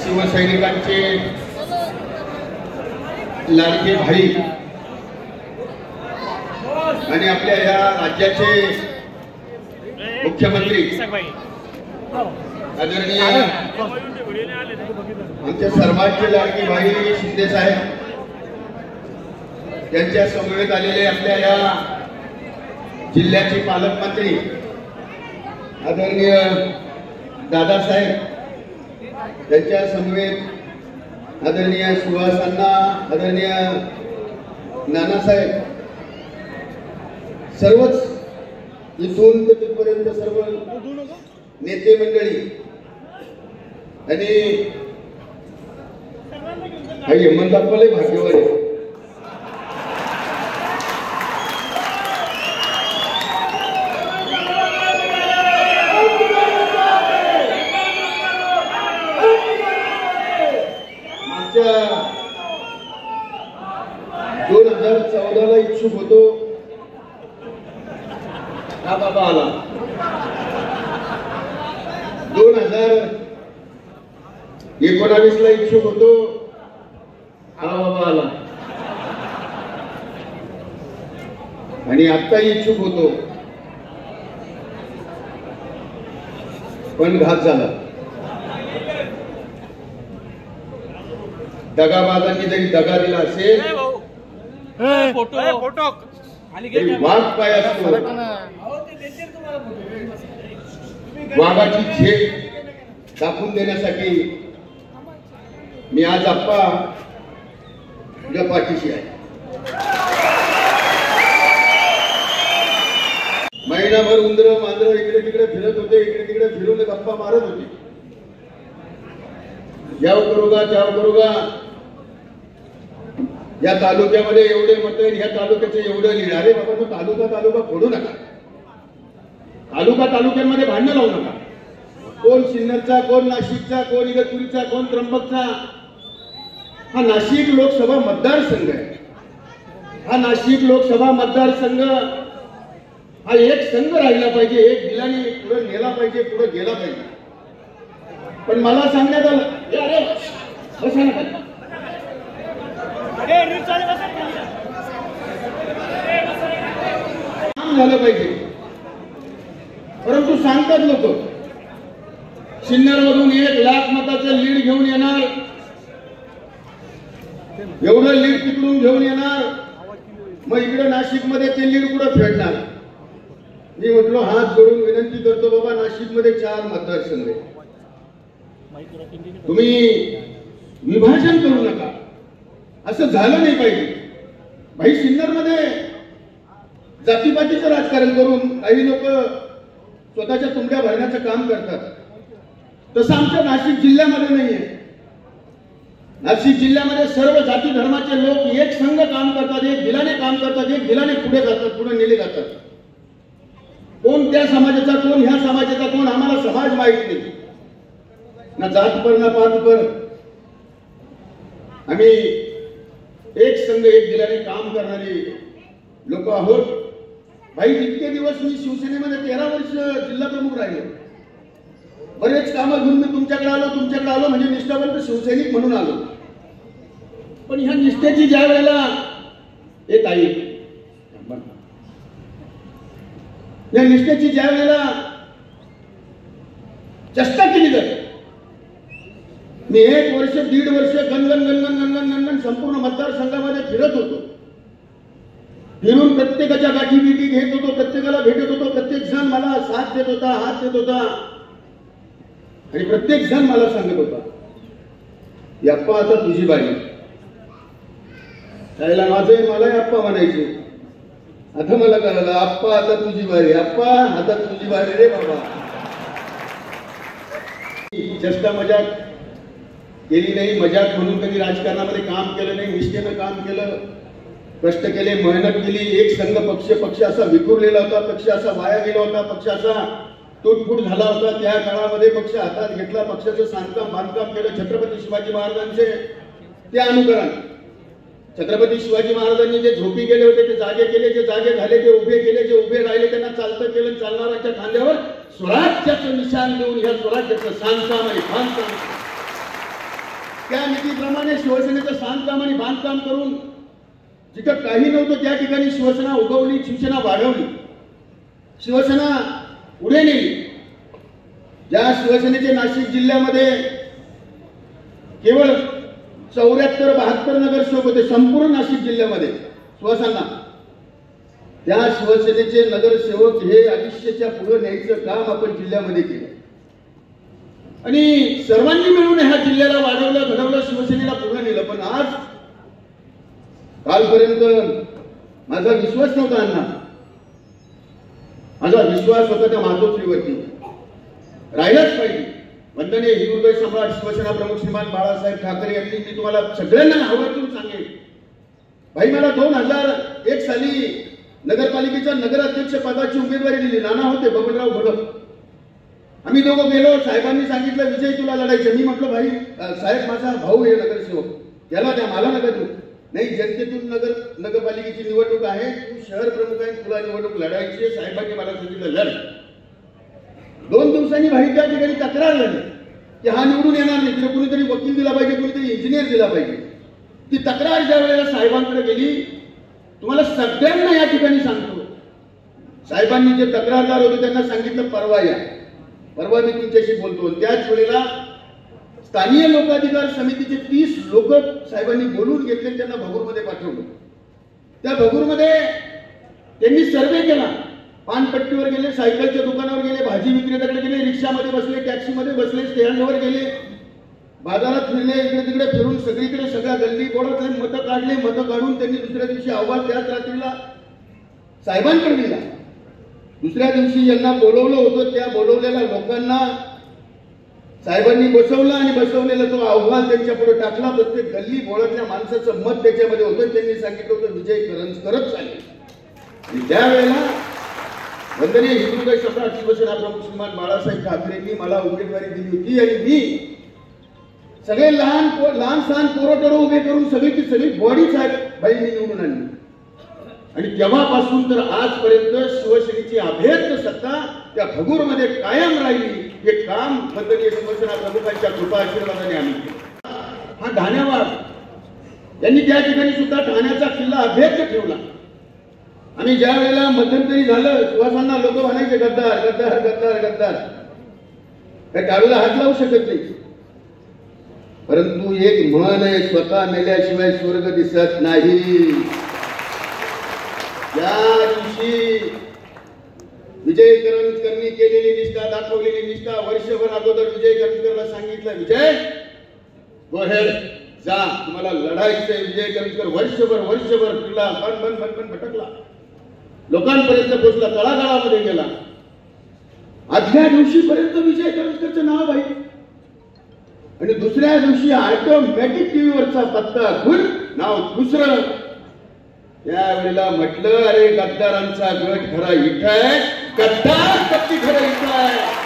शिवसैनिकांचे लाडके भाई आणि आपल्या या राज्याचे मुख्यमंत्री आदरणीय आमच्या सर्वांचे लाडके भाई शिंदे साहेब त्यांच्या समवेत आलेले आपल्या या जिल्ह्याचे पालकमंत्री आदरणीय दादासाहेब त्यांच्या समवेत आदरणीय सुहासांना आदरणीय नानासाहेब सर्वच इथून ते तिथपर्यंत सर्व नेते मंडळी आणि हेमंतप्पालाही भाग्यवान आहे. मागच्या 2014ला इच्छुक होतो हा बाबा आला. 2019ला इच्छुक होतो हा बाबा आला आणि आता इच्छुक होतो पण घात झाला. दगाबाजांनी जरी दगा दिला असेल वाघ काय असतो वाघाची झेप दाखवून देण्यासाठी मी आज आप्पा तुझ्या पाठीशी आहे. महिनाभर उंदर मांजर इकडे तिकडे फिरत होते, इकडे तिकडे फिरून गप्पा मारत होते. याव करूगा त्याव करूगा, या तालुक्यामध्ये एवढे मत, ह्या तालुक्याचे एवढं लीड. अरे बाबा तो तालुका फोडू नका, तालुक्यांमध्ये भांडण लावू नका. कोण सिन्नरचा, कोण नाशिकचा, कोण इगतपुरीचा, कोण त्र्यंबकचा. हा नाशिक लोकसभा मतदारसंघ आहे. हा नाशिक लोकसभा मतदारसंघ हा एक संघ राहिला पाहिजे, एक दिलाने पुढे नेला पाहिजे, पुढे गेला पाहिजे. पण मला सांगण्यात आलं अरे बसा ना काम झालं पाहिजे. परंतु सांगतात लोक सिन्नरमधून 1 लाख मताचं लीड घेऊन येणार, एवढं लीड तिकडून घेऊन येणार, मग इकडे नाशिकमध्ये ते लीड कुठं फेडणार. मी म्हटलो हात जोडून विनंती करतो बाबा, नाशिकमध्ये 4 मतदारसंघ आहे, तुम्ही विभाजन करू नका. असं झालं नाही पाहिजे. भाई सिन्नरमध्ये जातीपातीचं राजकारण करून काही लोक स्वतःच्या तुंबड्या भरण्याचं काम करतात. तसं आमच्या नाशिक जिल्ह्यामध्ये नाहीये. नाशिक जिल्ह्यामध्ये सर्व जाती धर्माचे लोक एक संघ काम करतात, एक दिलाने काम करतात, एक दिलाने पुढे जातात, पुढे नेले जातात. कोण त्या समाजाचा, कोण ह्या समाजाचा, कोण आम्हाला समाज माहित नाही ना, जात पर ना पात पर. आम्ही एक संघ एक दिलाने काम करणारे लोक आहोत. भाई इतके दिवस मी शिवसेनेमध्ये 13 वर्ष जिल्हा प्रमुख राहिले. बरेच कामं घेऊन मी तुमच्याकडे आलो म्हणजे निष्ठावंत शिवसैनिक म्हणून आलो. पण ह्या निष्ठेची ज्या वेळेला येत आई, या निष्ठेची ज्या वेळेला चेष्टा केली जाते, मी 1 वर्ष 1.5 वर्ष गणगण संपूर्ण मतदारसंघामध्ये फिरत होतो. फिरून प्रत्येकाच्या गाठी बिठी घेत होतो, प्रत्येकाला भेटत होतो. प्रत्येक जण मला साथ देत होता, हात देत होता आणि प्रत्येक जण मला सांगत होता अप्पा आता तुझी बारी. त्याला माझे मला अप्पा म्हणायचे. आता मला कळलं अप्पा आता तुझी बारी, अप्पा आता तुझी बारी रे बाबा. चेष्टा मजाक केली नाही, मजाक म्हणून कधी राजकारणामध्ये काम केलं नाही. निष्ठेनं काम केलं, कष्ट केले, मेहनत केली. एक संघ पक्ष असा विखुरलेला होता, पक्ष असा वाया गेला होता, पक्ष असा तुटफुट झाला होता. त्या काळामध्ये पक्ष हातात घेतला, पक्षाचं बांधकाम केलं. छत्रपती शिवाजी महाराजांचे ते अनुकरण, छत्रपती शिवाजी महाराजांनी जे झोपी केले होते ते जागे केले, जे जागे झाले ते उभे केले, जे उभे राहिले त्यांना चालतं केलं. चालणाऱ्याच्या खांद्यावर स्वराज्याचं निशाण देऊन ह्या स्वराज्याचं बांधकाम आहे. त्या नीतीप्रमाणे शिवसेनेचं सांधकाम आणि बांधकाम करून जिथं काही नव्हतं त्या ठिकाणी शिवसेना उगवली, शिवसेना वाढवली, शिवसेना पुढे नेली. ज्या शिवसेनेचे नाशिक जिल्ह्यामध्ये केवळ 74-72 नगरसेवक होते संपूर्ण नाशिक जिल्ह्यामध्ये शिवसेना, त्या शिवसेनेचे नगरसेवक हे 250च्या पुढे न्यायचं काम आपण जिल्ह्यामध्ये केलं आणि सर्वांनी मिळून ह्या जिल्ह्याला वाढवलं, घडवलं, शिवसेनेला पुढे नेलं. पण आज कालपर्यंत माझा विश्वास नव्हता अण्णा, माझा विश्वास होता त्या मातोश्रीवरती, राहिलाच पाहिजे. वंदनीय हिंदुहृदय सम्राट शिवसेना प्रमुख श्रीमान बाळासाहेब ठाकरे यांनी, मी तुम्हाला सगळ्यांना आवर्जून सांगेन, भाई मला 2001 साली नगरपालिकेच्या नगराध्यक्ष पदाची उमेदवारी दिली. नाना होते, बबनराव भडक, आम्ही दोघं गेलो. साहेबांनी सांगितलं विजय तुला लढायचं. मी म्हटलं भाई साहेब माझा भाऊ आहे नगरसेवक, याला द्या, मला नका देऊ. नाही, जनतेतून नगरपालिकेची निवडणूक आहे, तू शहर प्रमुख आहे, तुला निवडणूक लढायची आहे. साहेबांनी मला सांगितलं लढ. 2 दिवसांनी भाई त्या ठिकाणी तक्रार झाली की हा निवडून येणार नाही, तिला कुणीतरी वकील दिला पाहिजे, कुणीतरी इंजिनियर दिला पाहिजे. ती तक्रार ज्या वेळेला साहेबांकडे गेली, तुम्हाला सगळ्यांना या ठिकाणी सांगतो, साहेबांनी जे तक्रारदार होते त्यांना सांगितलं परवा या, परवा मी तुमच्याशी बोलतो. त्याच वेळेला स्थानिक लोकाधिकार समितीचे 30 लोक साहेबांनी बोलून घेतले, त्यांना भगूरमध्ये पाठवलं. त्या भगूरमध्ये त्यांनी सर्वे केला, पानपट्टीवर गेले, सायकलच्या दुकानावर गेले, भाजी विक्रेत्याकडे गेले, रिक्षामध्ये बसले, टॅक्सीमध्ये बसले, स्टँडवर गेले, बाजारात फिरले, इकडे तिकडे फिरून सगळीकडे सगळ्या गल्ली बोळातले मतं काढले. मतं काढून त्यांनी दुसऱ्या दिवशी अहवाल त्याच रात्रीला साहेबांकडे दिला. दुसऱ्या दिवशी यांना बोलवलं होतं, त्या बोलवलेल्या लोकांना साहेबांनी बसवलं आणि बसवलेला तो अहवाल त्यांच्या पुढे टाकला. प्रत्येक गल्ली बोळातल्या माणसाचं मत त्याच्यामध्ये होतं. त्यांनी सांगितलं होतं विजय करत चालेल. त्यावेळेला वंदनीय हिंदुहृदय सम्राट शिवसेना प्रमुख श्रीमान बाळासाहेब ठाकरेंनी मला उमेदवारी दिली होती आणि मी सगळे लहान सहान पोरं उभे करून सगळी बॉडी साहेब बाईंनी निवडून आणली आणि तेव्हापासून तर आजपर्यंत शिवसेनेची अभेद्य सत्ता त्या भगूरमध्ये कायम राहिली. हे काम वंदनीय शिवसेना प्रमुखांच्या कृपा आशीर्वादाने आम्ही केलं. हा ठाण्यावाड यांनी त्या ठिकाणी सुद्धा ठाण्याचा किल्ला अभेद्य ठेवला. आणि ज्या वेळेला मध्यंतरी झालं, शिवसेना लोक म्हणायचे गद्दार गद्दार गद्दार गद्दार, त्या टाळूला हात लावू शकत नाही. परंतु एक म्हण आहे, स्वतः मेल्याशिवाय स्वर्ग दिसत नाही. त्या दिवशी विजय करंजकरनी केलेली निष्ठा, दाखवलेली निष्ठा, वर्षभर अगोदर विजय करंजकरला सांगितलं विजय गो हेड, जा, तुम्हाला लढायचंय. विजय करंजकर वर्षभर फिरला, बन भटकला, लोकांपर्यंत पोहोचला, तळागाळामध्ये गेला. आदल्या दिवशीपर्यंत विजय करंजकरचं नाव आहे आणि दुसऱ्या दिवशी ऑटोमॅटिक टीव्हीवरचा पत्ता खुल, नाव दुसरं. त्यावेळेला म्हटलं अरे गद्दारांचा गट खरा इथं आहे, गद्दार पत्ती खरं इथं आहे.